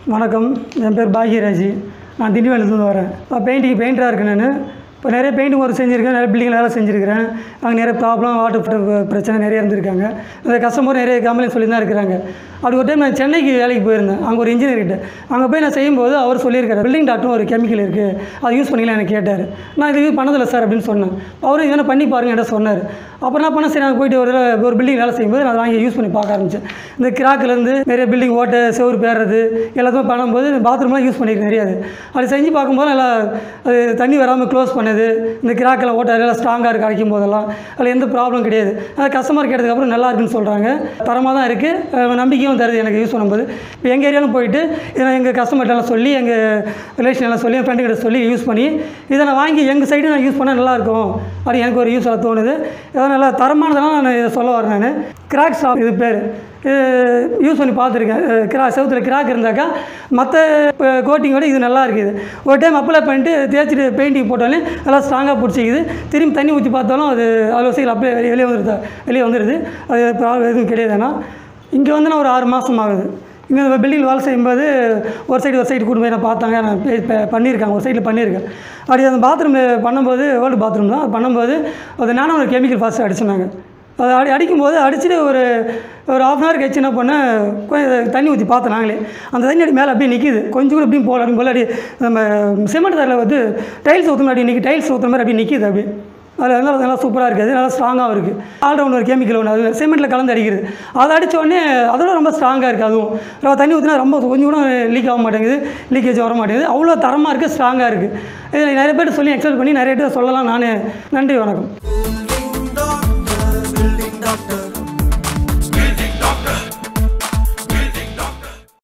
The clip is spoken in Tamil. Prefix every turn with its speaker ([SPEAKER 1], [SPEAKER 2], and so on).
[SPEAKER 1] வணக்கம், என் பேர் பாக்யராஜ். நான் திண்டிவனத்துலேருந்து வரேன். பெயிண்டராக இருக்கேன். நான் இப்போ நிறைய பெயிண்டிங் ஒர்க் செஞ்சுருக்கேன், நிறைய பில்டிங் வேலை செஞ்சுருக்கிறேன். அங்கே நிறைய ப்ராப்ளம், வாட்டர் பிரச்சனை நிறைய இருந்திருக்காங்க. இந்த கஸ்டமர் நிறைய கம்ப்ளைண்ட் சொல்லி தான் இருக்கிறாங்க. அப்படி ஒரு டைம் நான் சென்னைக்கு வேலைக்கு போயிருந்தேன். அங்கே ஒரு இன்ஜினியர்கிட்ட அங்கே போய் நான் செய்யும்போது அவர் சொல்லியிருக்காரு, பில்டிங் டாக்டர்னு ஒரு கெமிக்கல் இருக்குது, அதை யூஸ் பண்ணிக்கலாம் எனக்கு கேட்டார். நான் இது பண்ணதில்லை சார் அப்படின்னு சொன்னேன். அவரும் இதெல்லாம் பண்ணி பாருங்க என்கிட்ட சொன்னார். அப்புறம் என்ன பண்ண, சரி நாங்கள் போய்ட்டு ஒரு பில்டிங் வேலை செய்யும்போது நான் வாங்கி யூஸ் பண்ணி பார்க்க ஆரம்பித்தேன். இந்த கிராக்கிலேருந்து நிறைய பில்டிங் ஓட்டை செவரு பேர்றது எல்லாத்தையும் பண்ணும்போது பாத்ரூம்லாம் யூஸ் பண்ணியிருக்கேன் நிறையாது. அப்படி செஞ்சு பார்க்கும்போது நல்லா அது தண்ணி வராமல் க்ளோஸ் பண்ணுது. இந்த கிராக்கில் ஓட்டை எல்லாம் ஸ்ட்ராங்காக இருக்குது அடிக்கும் போதெல்லாம். அதில் எந்த ப்ராப்ளம் கிடையாது. அது கஸ்டமர் கேட்டதுக்கப்புறம் நல்லா இருக்குன்னு சொல்கிறாங்க. தரமாக தான் இருக்குது, நம்பிக்கையும் தருது எனக்கு யூஸ் பண்ணும்போது. இப்போ எங்கள் ஏரியாலும் போயிட்டு இதை எங்கள் கஸ்டமர்கிட்டலாம் சொல்லி, எங்கள் ரிலேஷன் எல்லாம் சொல்லி, என் ஃப்ரெண்டுக்கிட்ட சொல்லி யூஸ் பண்ணி இதை நான் வாங்கி எங்கள் சைடு நான் யூஸ் பண்ணால் நல்லாயிருக்கும் அப்படி எனக்கு ஒரு யூஸாக தோணுது. இதெல்லாம் நல்லா தரமானதெல்லாம் நான் இதை சொல்ல வரேன். நான் கிராக் ஸ்டாப் இது பேர், இது யூஸ் பண்ணி பார்த்துருக்கேன். செவத்தில் கிராக் இருந்தாக்கா மற்ற கோட்டிங்கோட இது நல்லா இருக்குது. ஒரு டைம் அப்ளை பண்ணிட்டு தேய்ச்சிட்டு பெயிண்டிங் போட்டாலே நல்லா ஸ்ட்ராங்காக பிடிச்சிக்குது. திரும்பி தண்ணி ஊற்றி பார்த்தாலும் அது அவ்வளோ சீக்கிரம் அப்படியே வெளியே வந்துடுது. அது ப்ராப்ளம் எதுவும் கிடையாதுன்னா. இங்கே வந்து நான் ஒரு 6 மாதம் ஆகுது. இங்கே பில்டிங் வேலை செய்யும்போது ஒரு சைடு கூட்டு போய் நான் பார்த்தாங்க, நான் பண்ணியிருக்கேன், ஒரு சைடில் பண்ணியிருக்கேன். அப்படி அந்த பாத்ரூமில் பண்ணும்போது ஓல்டு பாத்ரூம் தான் பண்ணும்போது அது நானும் ஒரு கெமிக்கல் ஃபஸ்ட்டு அடிச்சுனாங்க. அது அடிக்கும்போது அடிச்சுட்டு ஒரு ½ hour கழிச்சு என்ன பண்ணேன், கொஞ்சம் தண்ணி ஊற்றி பார்த்தோம் நாங்களே. அந்த தண்ணி அடி மேலே அப்படியே நிற்கிது. கொஞ்சம் கூட அப்படியும் போகல, அப்படின்னு போல அப்படி நம்ம சிமெண்ட் தரையில் வந்து டைல்ஸ் ஊற்றுற மாதிரி நிற்கி டைல்ஸ் ஊற்றுற மாதிரி அப்படியே நிற்கிது. அப்படி அதில் நல்லா சூப்பராக இருக்குது, நல்லா ஸ்ட்ராங்காகவும் இருக்குது. ஆல்ரவுண்ட் ஒரு கெமிக்கல் ஒன்று அது சிமெண்ட்டில் கலந்து அடிக்கிறது. அதை அடித்த உடனே அதோட ரொம்ப ஸ்ட்ராங்காக இருக்குது. அதுவும் தண்ணி ஊற்றினா ரொம்ப கொஞ்சம் கூட லீக் ஆக மாட்டேங்குது, லீக்கேஜ் வர மாட்டேங்குது. அவ்வளோ தரமாக இருக்குது, ஸ்ட்ராங்காக இருக்குது. இதை நிறைய பேர் சொல்லி எக்ஸ்பிளைன் பண்ணி நிறைய பேர் சொல்லலாம். நான் நன்றி, வணக்கம்.